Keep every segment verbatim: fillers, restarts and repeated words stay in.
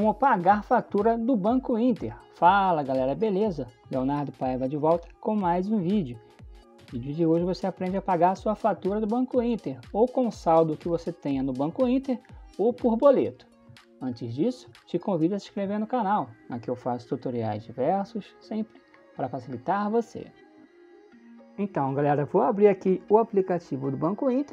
como pagar fatura do Banco Inter. Fala galera, beleza? Leonardo Paiva de volta com mais um vídeo. No vídeo de hoje você aprende a pagar a sua fatura do Banco Inter, ou com o saldo que você tenha no Banco Inter, ou por boleto. Antes disso, te convido a se inscrever no canal, aqui eu faço tutoriais diversos, sempre para facilitar você. Então galera, vou abrir aqui o aplicativo do Banco Inter.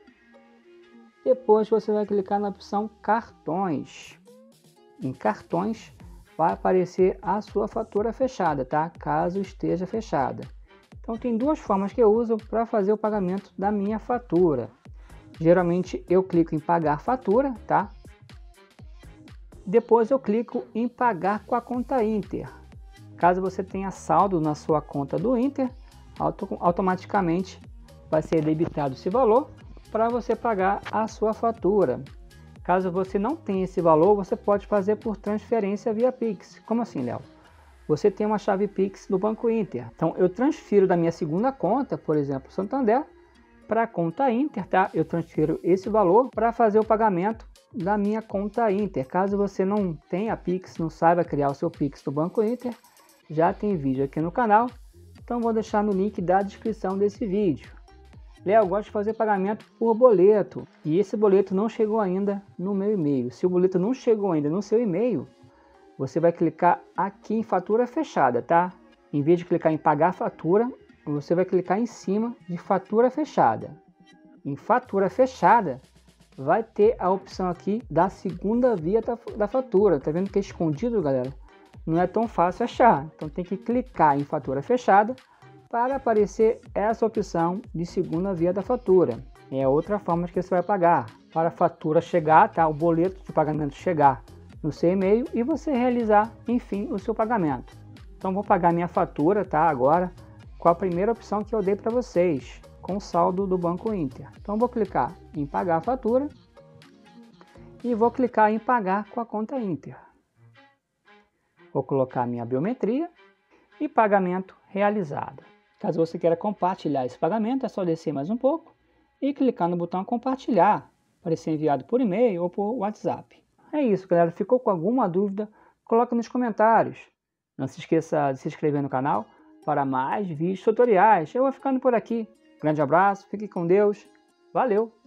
Depois você vai clicar na opção cartões. Em cartões vai aparecer a sua fatura fechada, tá? Caso esteja fechada. Então tem duas formas que eu uso para fazer o pagamento da minha fatura. Geralmente eu clico em pagar fatura, tá? Depois eu clico em pagar com a conta Inter. Caso você tenha saldo na sua conta do Inter, auto automaticamente vai ser debitado esse valor para você pagar a sua fatura. Caso você não tenha esse valor, você pode fazer por transferência via Pix. Como assim, Léo? Você tem uma chave Pix do Banco Inter. Então eu transfiro da minha segunda conta, por exemplo, Santander, para a conta Inter, tá? Eu transfiro esse valor para fazer o pagamento da minha conta Inter. Caso você não tenha Pix, não saiba criar o seu Pix do Banco Inter, já tem vídeo aqui no canal. Então vou deixar no link da descrição desse vídeo. Léo, eu gosto de fazer pagamento por boleto e esse boleto não chegou ainda no meu e-mail. Se o boleto não chegou ainda no seu e-mail, você vai clicar aqui em fatura fechada, tá? Em vez de clicar em pagar fatura, você vai clicar em cima de fatura fechada. Em fatura fechada, vai ter a opção aqui da segunda via da, da fatura. Tá vendo que é escondido, galera? Não é tão fácil achar. Então tem que clicar em fatura fechada para aparecer essa opção de segunda via da fatura. É outra forma que você vai pagar. Para a fatura chegar, tá? O boleto de pagamento chegar no seu e-mail e você realizar, enfim, o seu pagamento. Então vou pagar minha fatura, tá? Agora com a primeira opção que eu dei para vocês, com o saldo do Banco Inter. Então vou clicar em pagar a fatura e vou clicar em pagar com a conta Inter. Vou colocar minha biometria e pagamento realizado. Caso você queira compartilhar esse pagamento, é só descer mais um pouco e clicar no botão compartilhar para ser enviado por e-mail ou por WhatsApp. É isso, galera. Ficou com alguma dúvida? Coloca nos comentários. Não se esqueça de se inscrever no canal para mais vídeos tutoriais. Eu vou ficando por aqui. Grande abraço, fique com Deus. Valeu!